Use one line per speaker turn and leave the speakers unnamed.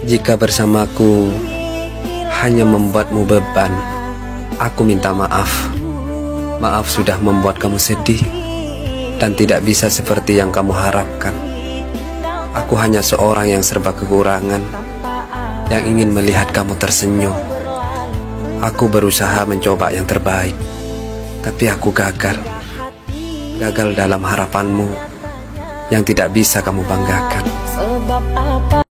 Jika bersamaku hanya membuatmu beban, aku minta maaf. Maaf sudah membuat kamu sedih dan tidak bisa seperti yang kamu harapkan. Aku hanya seorang yang serba kekurangan, yang ingin melihat kamu tersenyum. Aku berusaha mencoba yang terbaik, tapi aku gagal. Gagal dalam harapanmu yang tidak bisa kamu banggakan.
Sebab apa?